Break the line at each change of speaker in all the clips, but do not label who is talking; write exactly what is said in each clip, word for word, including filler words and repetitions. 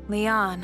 Leon.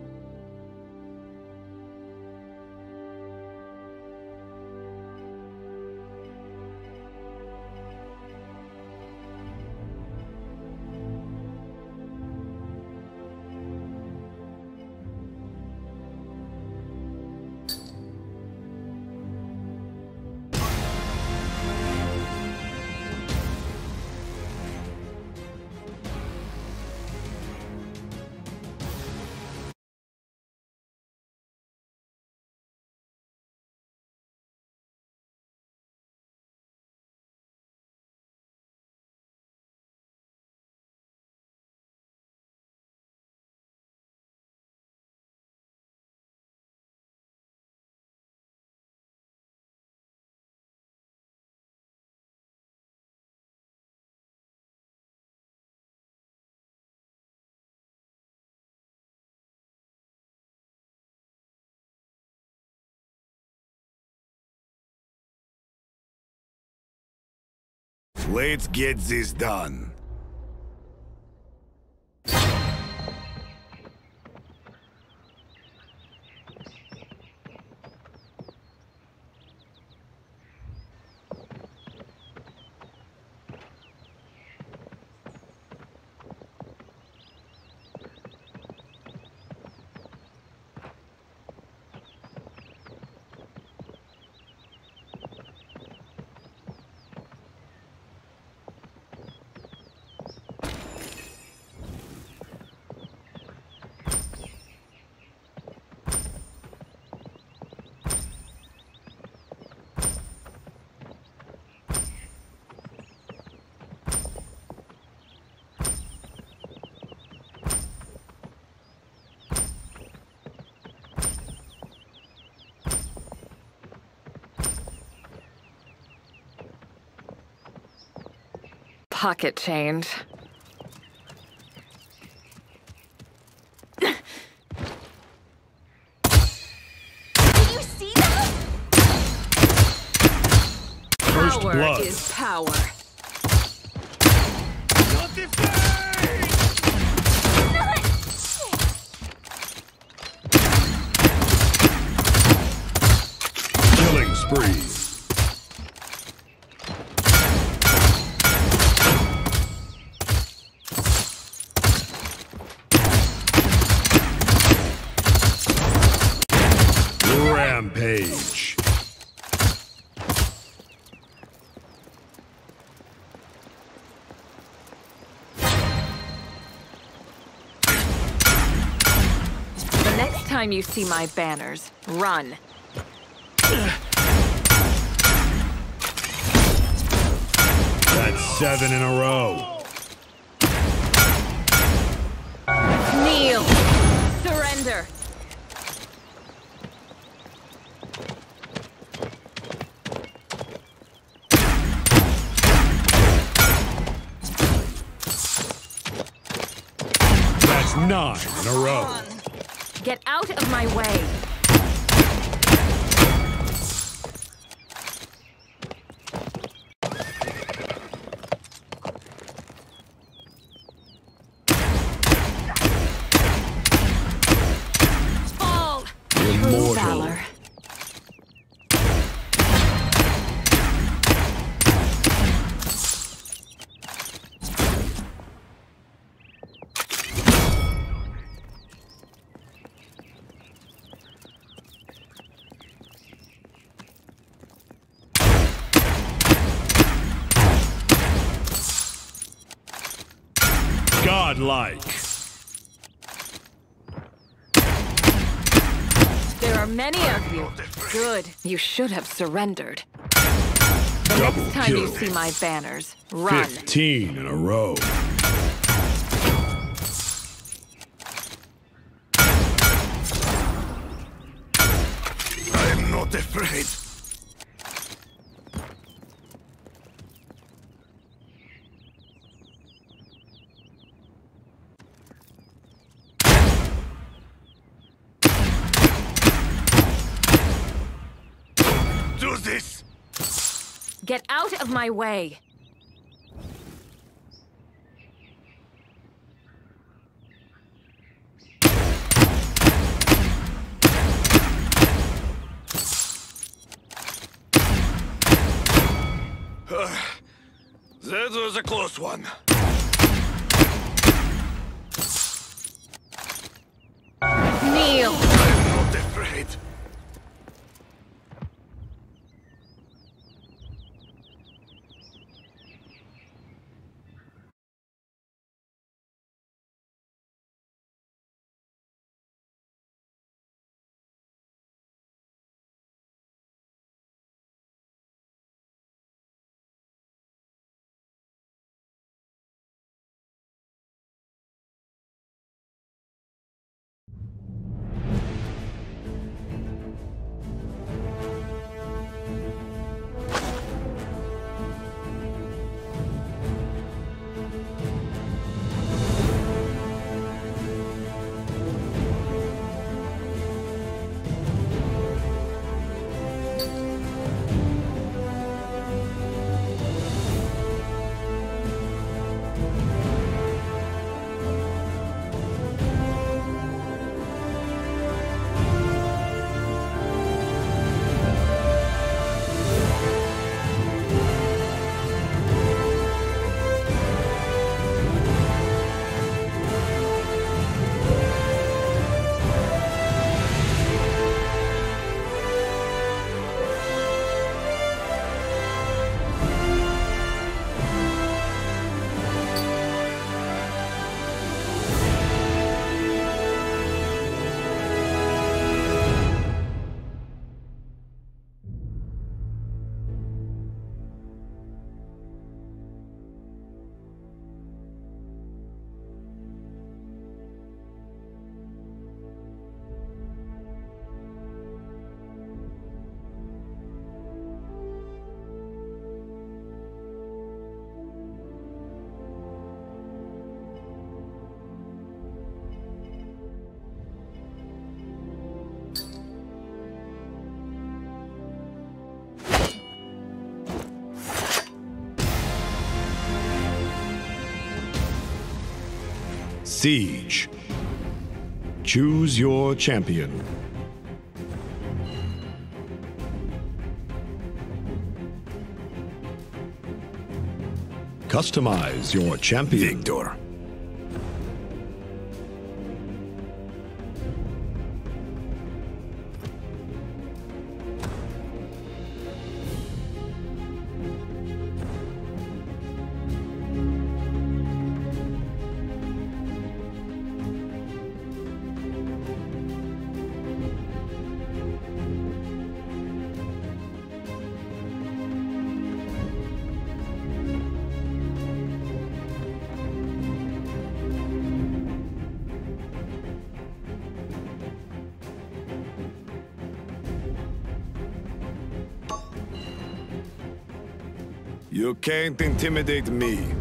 Let's get this done.
Pocket change.
Did you see that?
First
Power
blood.
is power.
Not defend! Killing spree. Rampage.
The next time you see my banners, run.
That's seven in a row.
Kneel. Surrender.
That's nine in a row.
Get out of my way. Fall. True
Immortal.
valor.
Godlike.
There are many of you. Good. You should have surrendered. The
Double
next time
kill.
you see my banners, run.
Fifteen in a row. I'm not afraid. Do this!
Get out of my way.
That was a close one.
Kneel!
I'm not afraid.
Siege. Choose your champion. Customize your champion.
Victor.
You can't intimidate me.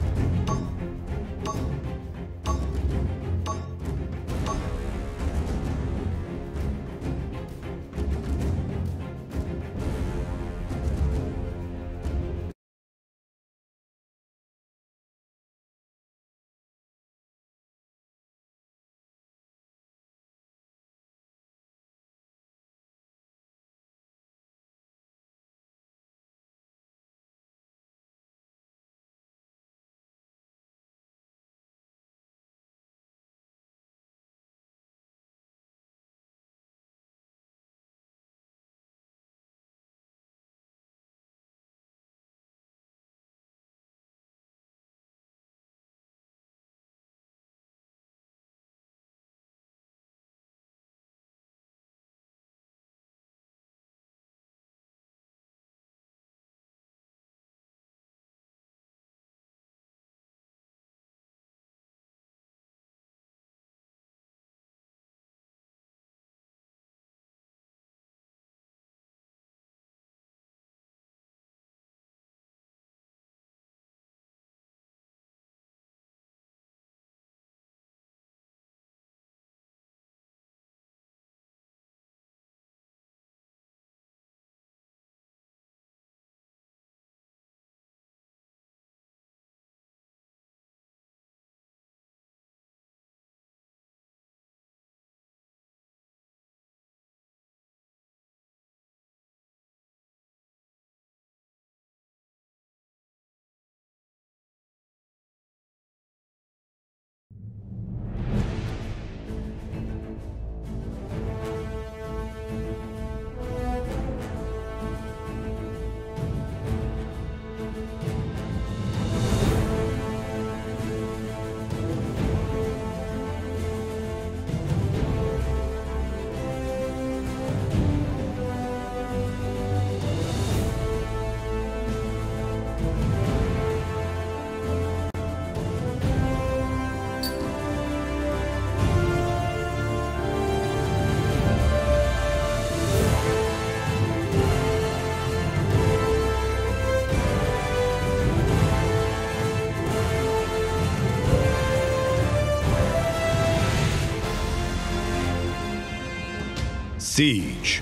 Siege.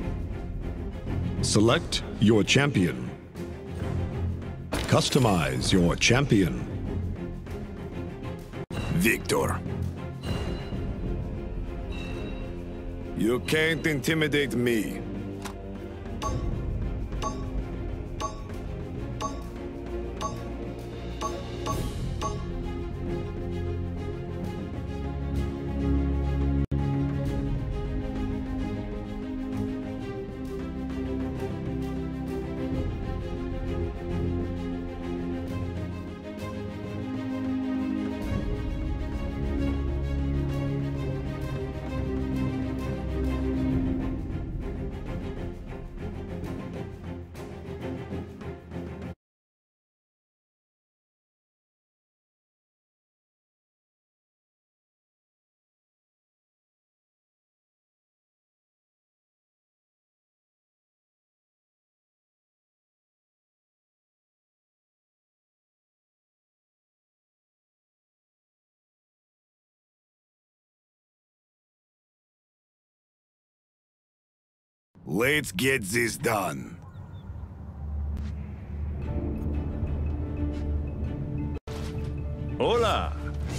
Select your champion. Customize your champion.
Victor. You can't intimidate me. Let's get this done.
Hola!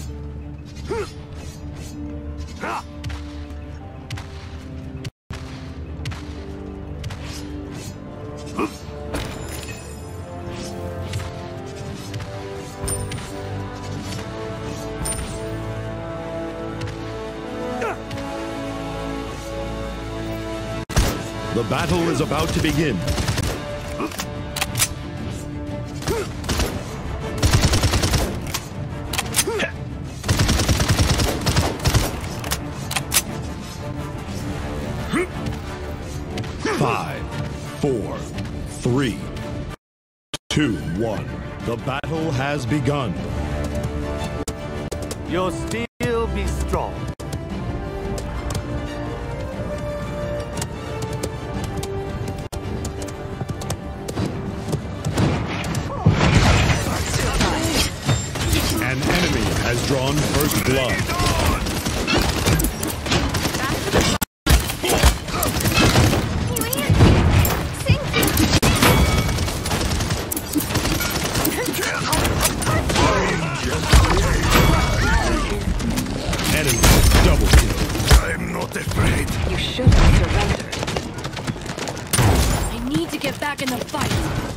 The battle is about to begin. Five, four, three, two, one. The battle has begun.
You'll still be strong.
An enemy has drawn first blood. Enemy double kill.
I'm not afraid.
You should have surrendered. I need to get back in the fight.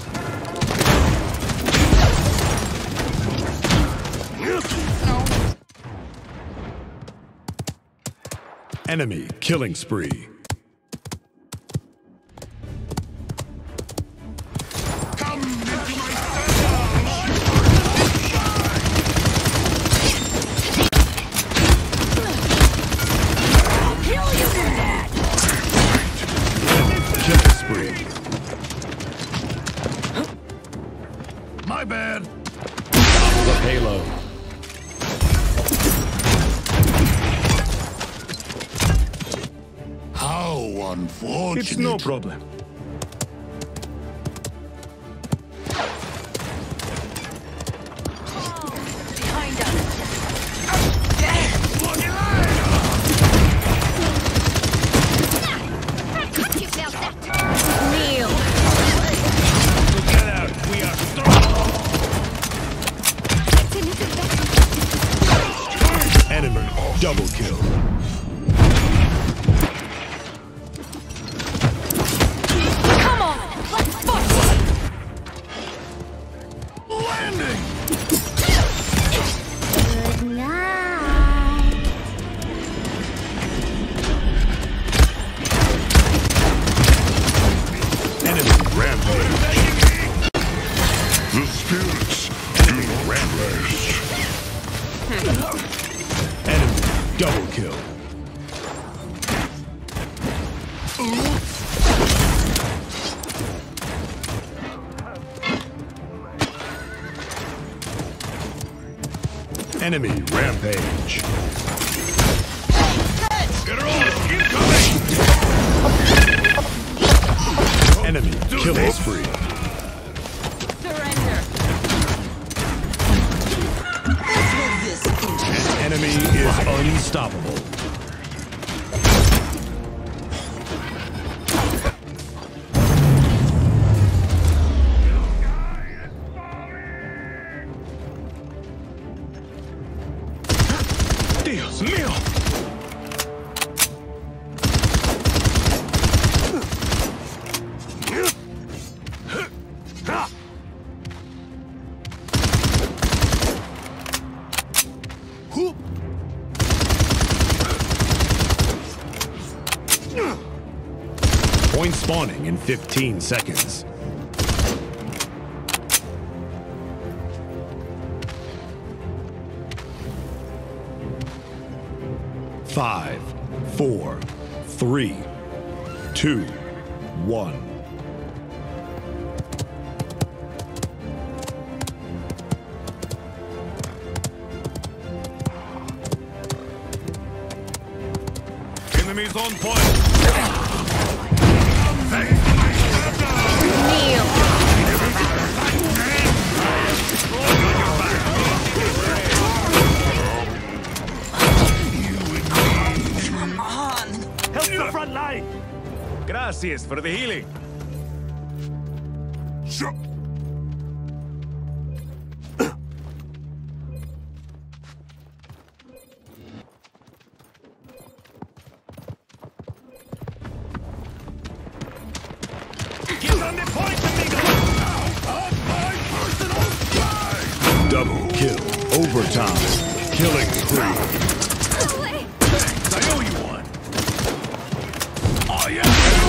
Enemy killing spree.
Come into my
I'll kill you for that!
Killing spree.
My bad.
The payload.
How unfortunate.
It's no problem.
Behind us.
You felt that.
Kneel.
Get out! We are strong!
Enemy double kill.
Come on! Let's fight!
Landing.
Good night.
Enemy rampage.
The spirits do rampage.
Enemy double kill. Enemy rampage.
Get her on! Incoming!
Enemy killing spree.
Surrender.
An enemy is unstoppable. spawning in fifteen seconds. Five, four, three, two, one.
Enemies on point.
Come on!
Help the front line. Gracias for the healing.
Sure.
Get on the point, amigo.
Double kill. Overtime. Killing spree.
I owe you one. Oh yeah.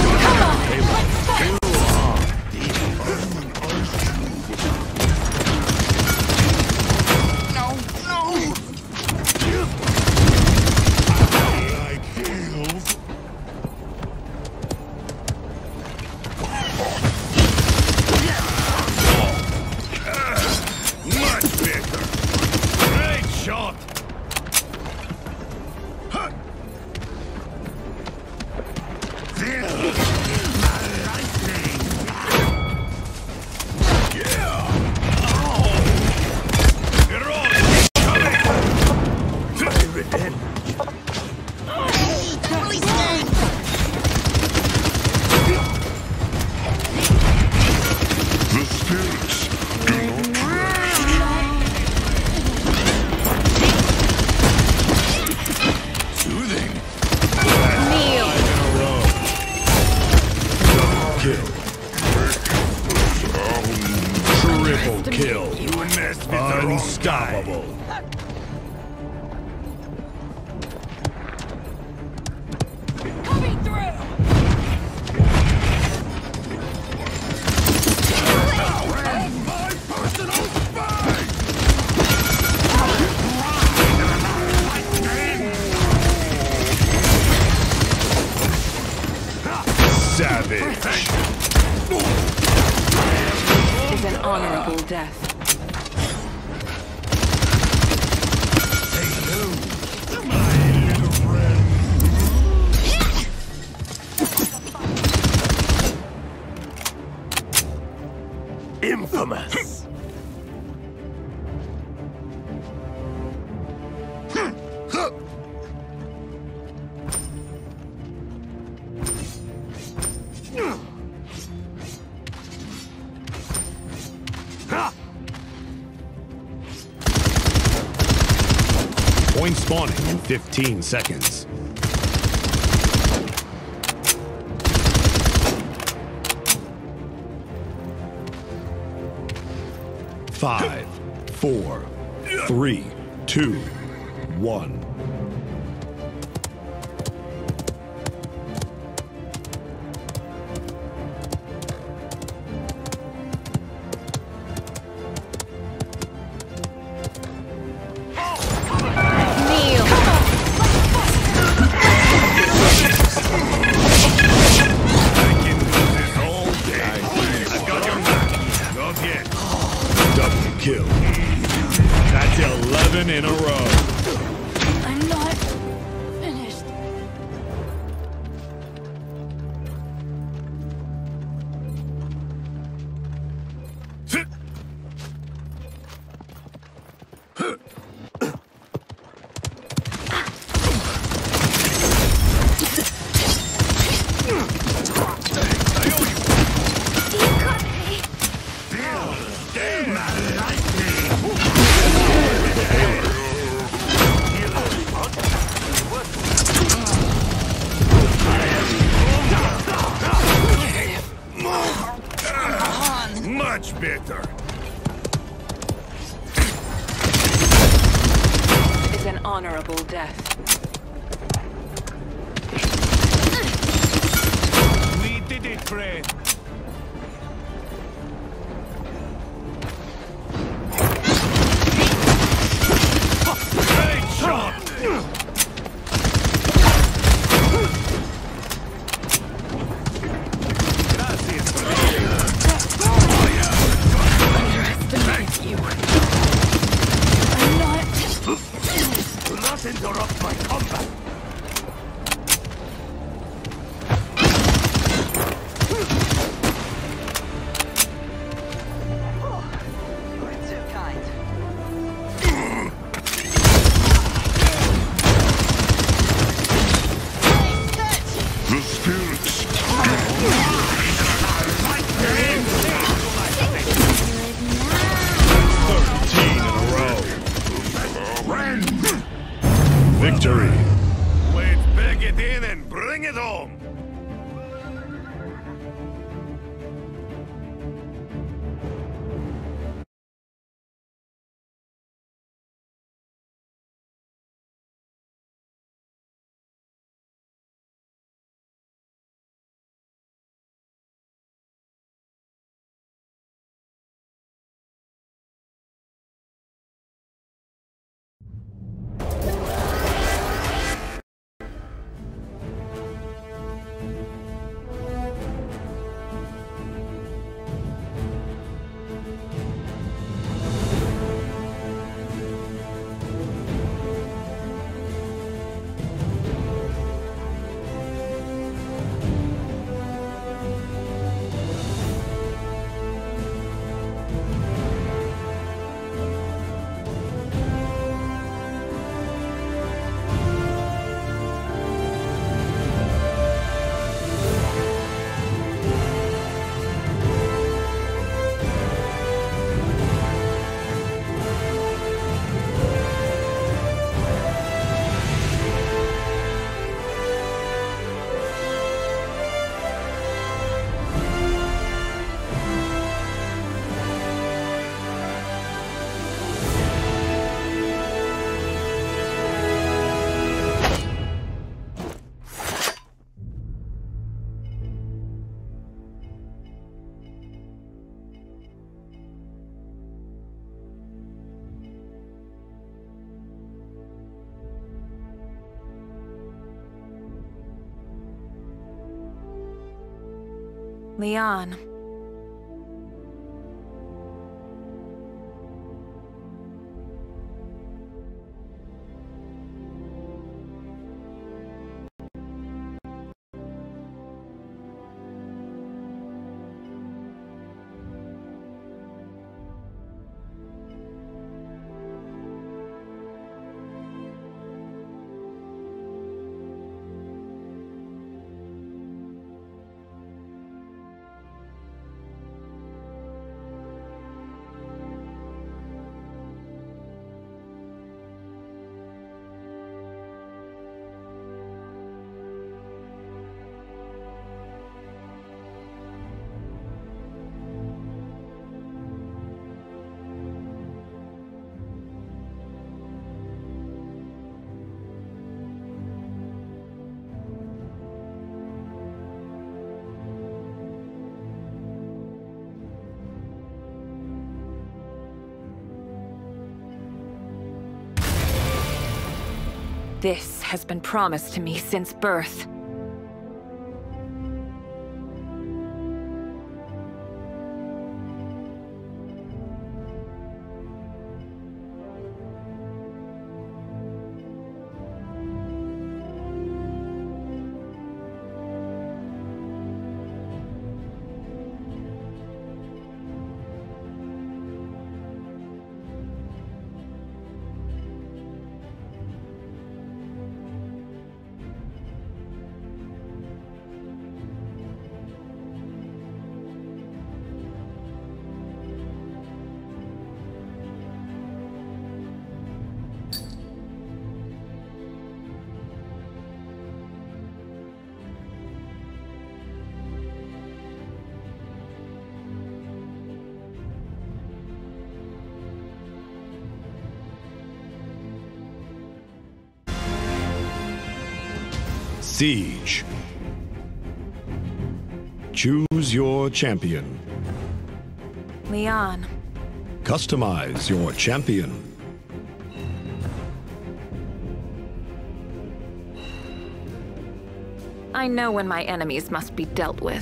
No, no. Like heels.
Much better. Great shot. Huh.
The spirits do not
Soothing.
Kneel!
Double kill. Triple kill.
You messed with the wrong guy.
Unstoppable.
Coming through!
my personal spy.
Savage.
Is an honorable death.
Infamous.
Point spawning in fifteen seconds. Five, four, three, two, one.
Kneel!
I can do this all day. I've got your back. Not yet.
Double kill. That's eleven in a row.
I'm not finished.
Much better.
Is an honorable death.
We did did it, friend. Great shot!
Underestimate you. I'm not.
Do not interrupt my combat.
The spirits.
Thirteen in a row. Victory.
Let's beg it in and bring it home.
Leon. This has been promised to me since birth.
Siege. Choose your champion.
Leon.
Customize your champion.
I know when my enemies must be dealt with.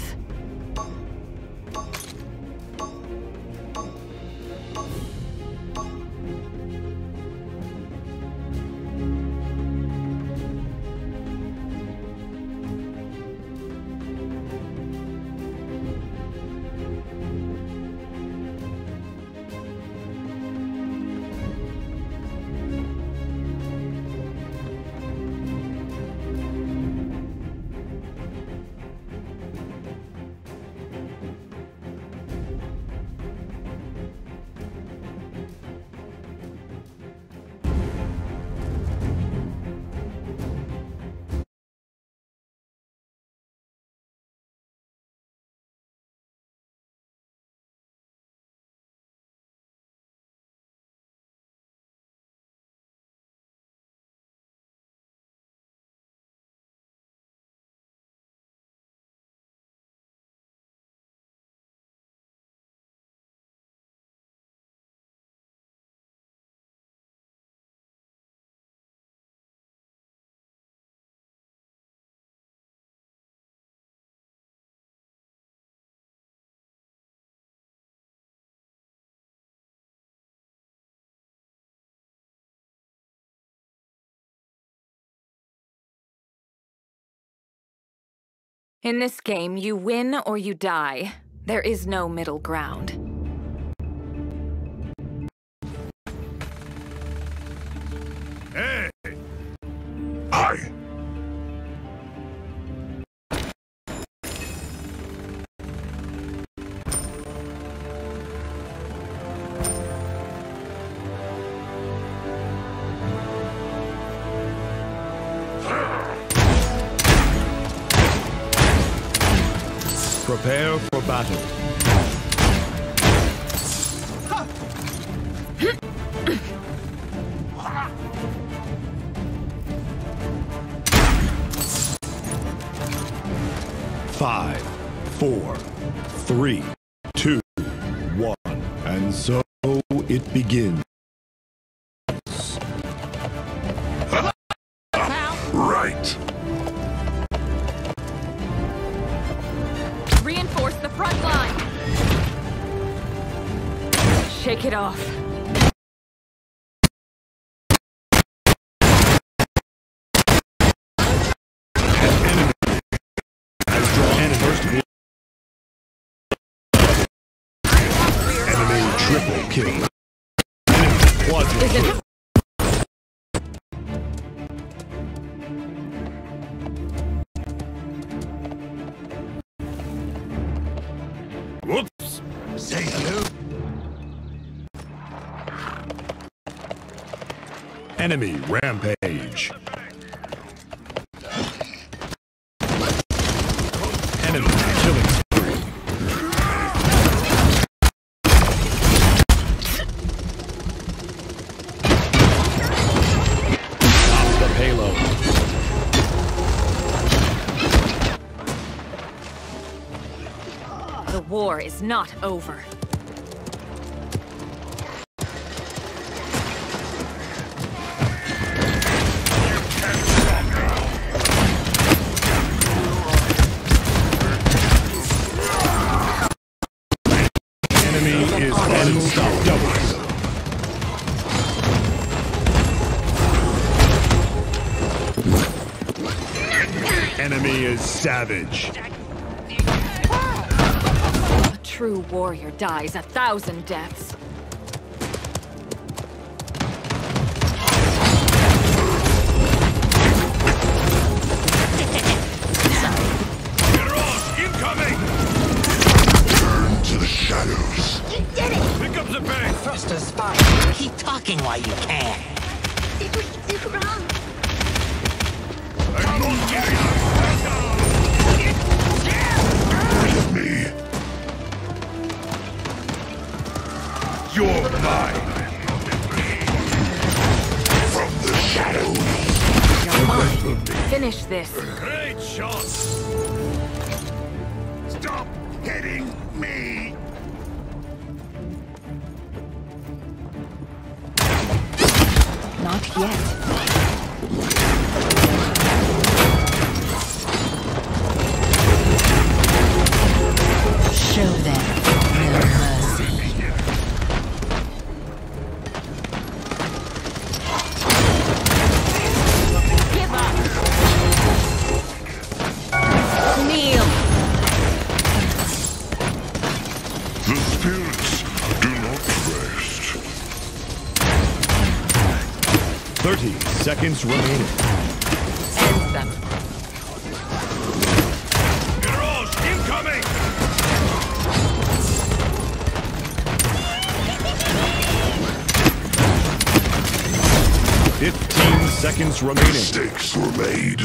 In this game, you win or you die. There is no middle ground.
Hey!
I.
Prepare for battle. Five, four, three, two, one, and so it begins.
Right.
Reinforce the front line! Shake it off.
Enemy triple kill. Enemy quadruple kill.
Whoops! Say hello.
Enemy rampage. Enemy killing spree. Stop the payload.
The war is not over.
Enemy is unstoppable. Enemy is savage.
A true warrior dies a thousand deaths.
Get her off! Incoming!
Turn to the shadows.
You did it!
Pick up the pace!
Thruster's fine. Keep talking while you can.
Did we do wrong?
I'm not giving up!
With me.
You're mine!
From the shadows.
You're mine. Finish this.
Great shot! Stop hitting me!
Not yet.
Show them no mercy.
Give up. Kneel.
The spirits do not rest.
thirty seconds remaining.
End them.
Garage incoming!
fifteen seconds remaining.
Mistakes were made.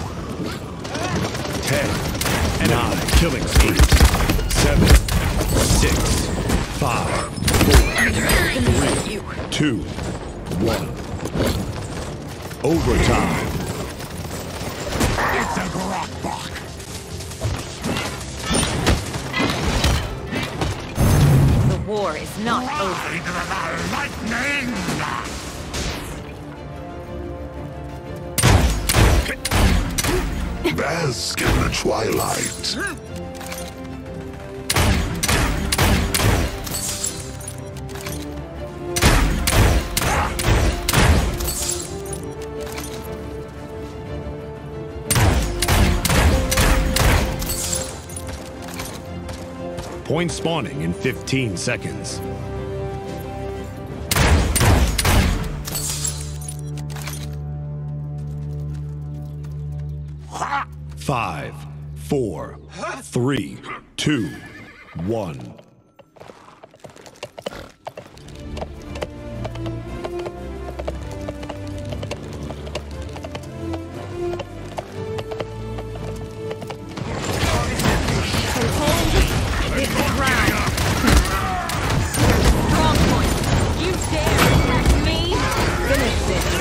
ten, nine, killing spree. seven, six, five, four, three, two, one. Overtime.
It's a grok bot!
The war is not over.
Ride the lightning!
Bask in the twilight.
Point spawning in fifteen seconds. Five, four, three, two, one.
This ground. Strong point. You dare attack me? Finish this.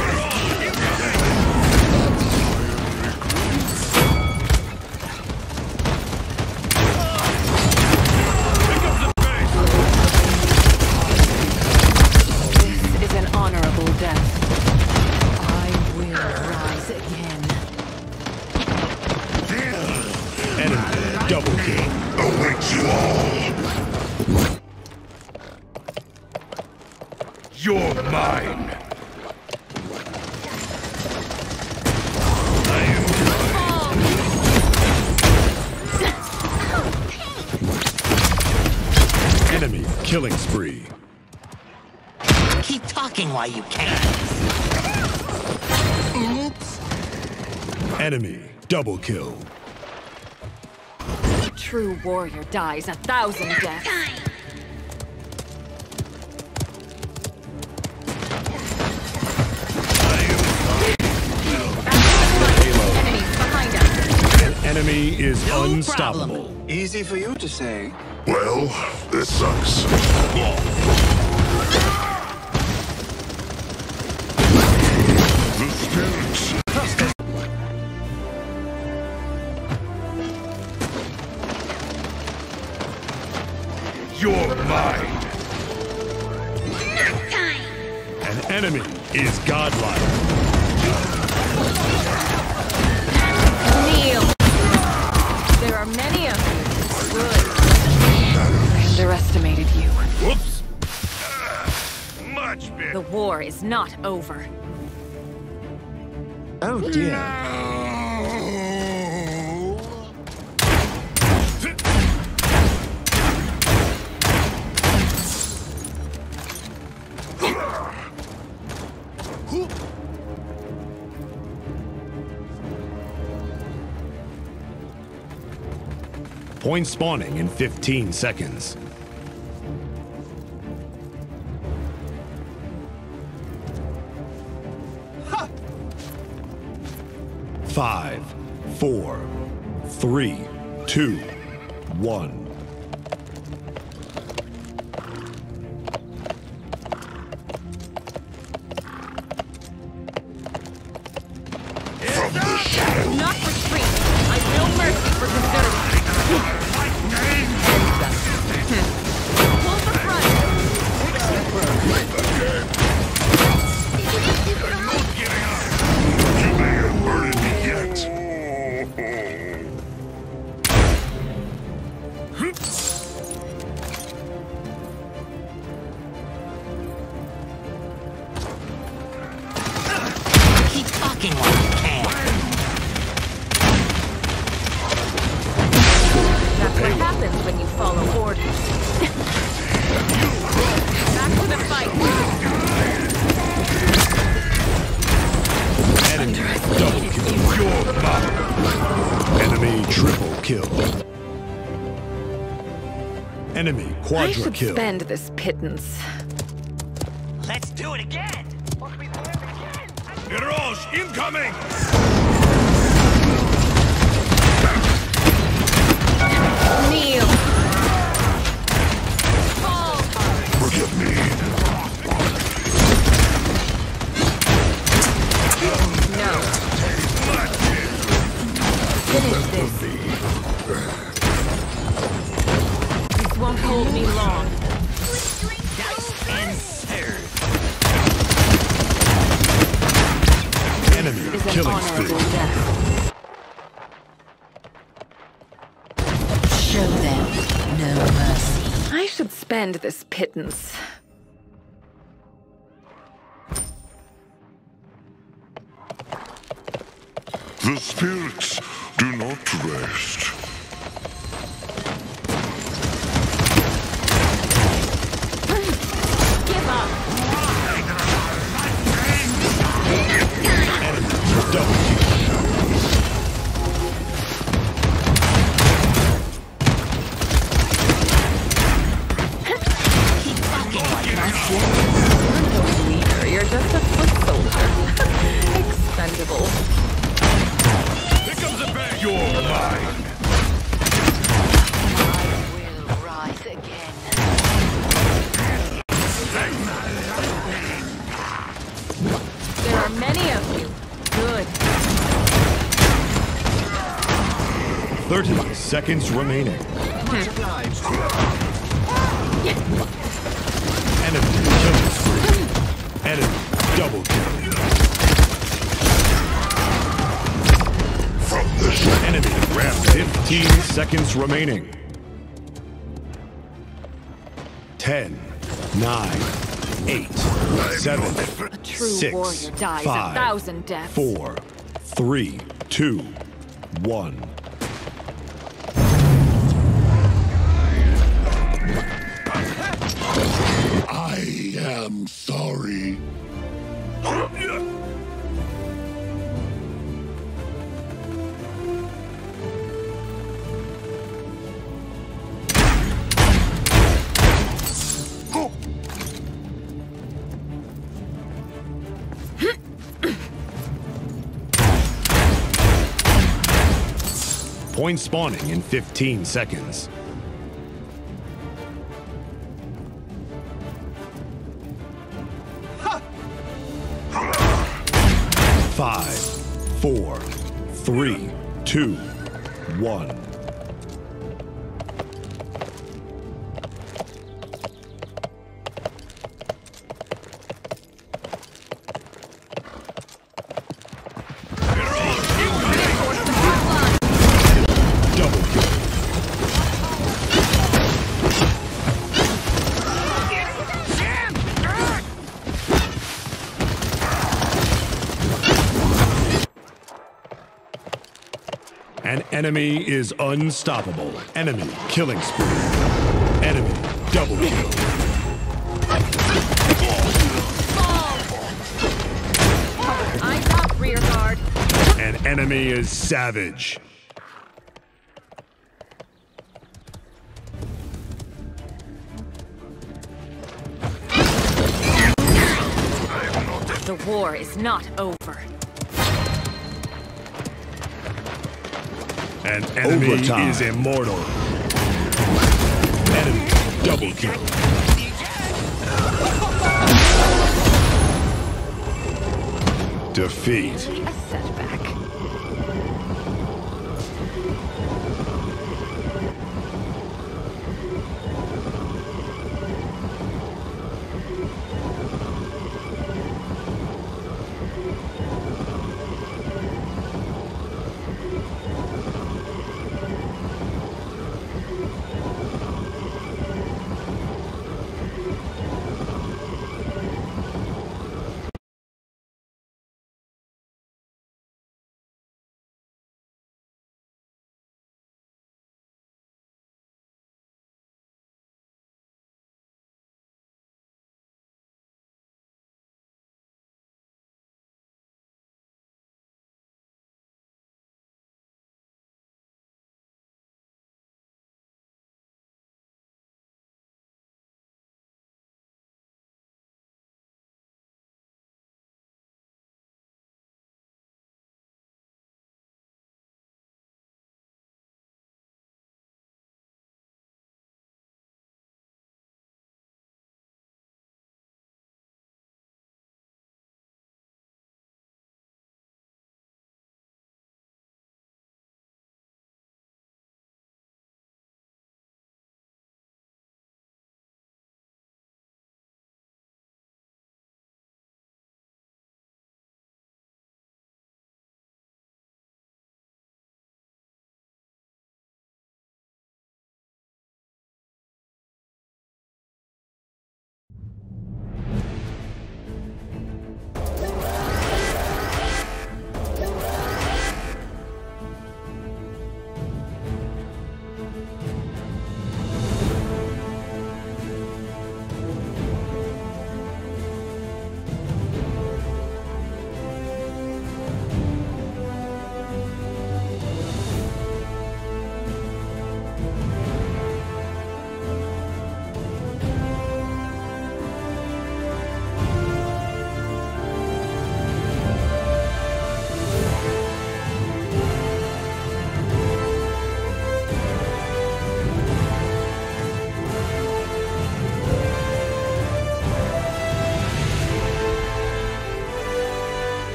This is an honorable death. I will rise again.
Enemy double kill.
Awaits you all.
You're mine!
Enemy killing spree.
Keep talking while you can.
Enemy double kill.
A true warrior dies a thousand deaths. Enemies behind us.
An enemy is
No
unstoppable.
problem.
Easy for you to say.
Well, this sucks. The spirits.
You're mine!
An enemy is godlike.
Kneel. There are many of you. Good. I underestimated you.
Whoops! Much better!
The war is not over.
Oh dear.
Point spawning in fifteen seconds. Five, four, three, two, one.
Not retreat. I've no mercy for conservatives.
talking while you can.
That's what happens when you follow orders. Back to the fight.
Enemy double kill. Your power. Enemy triple kill. Enemy
I
quadra
should
kill.
spend this pittance.
Let's do it again.
Mirage incoming!
Kneel.
Forgive me.
No. Finish this. This won't hold me long.
And serve.
Enemy
Is an
killing
honorable
spree.
death.
Show them no mercy.
I should spend this pittance.
The spirits do not rest.
Give up.
Enemy double kill.
Keep talking while you
Leader, you're just a foot soldier. Expendable.
Here comes a bang! You're mine!
will rise again.
There are many of you. Good.
thirty seconds remaining. Enemy killing spree. Enemy double kill.
From the shadows.
Enemy ramp. fifteen seconds remaining. ten, nine, eight, seven,
A true
six,
warrior dies
five,
a thousand deaths.
four, three, two, one.
I am sorry.
Point spawning in fifteen seconds. Five, four, three, two, one. Double kill. An enemy is unstoppable. Enemy killing spree. Enemy double kill.
Eyes up, rear guard.
An enemy is savage.
The war is not over.
An enemy
Overtime.
is immortal. Enemy double kill. Defeat.
A setback.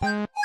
Ugh.